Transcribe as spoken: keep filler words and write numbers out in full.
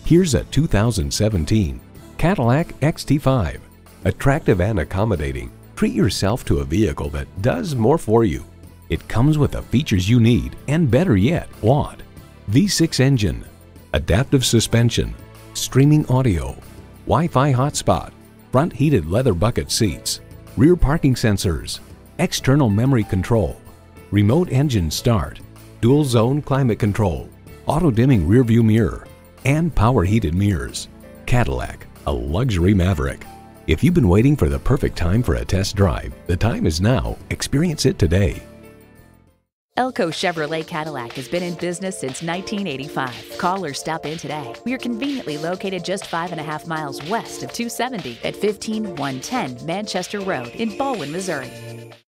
Here's a two thousand seventeen Cadillac X T five. Attractive and accommodating, treat yourself to a vehicle that does more for you. It comes with the features you need and, better yet, want. V six engine, adaptive suspension, streaming audio, Wi-Fi hotspot, front heated leather bucket seats, rear parking sensors, external memory control, remote engine start, dual zone climate control, auto dimming rear view mirror, and power heated mirrors. Cadillac, a luxury maverick. If you've been waiting for the perfect time for a test drive, the time is now. Experience it today. ELCO Chevrolet Cadillac has been in business since nineteen eighty-five. Call or stop in today. We are conveniently located just five and a half miles west of two seventy at fifteen one ten Manchester Road in Baldwin, Missouri.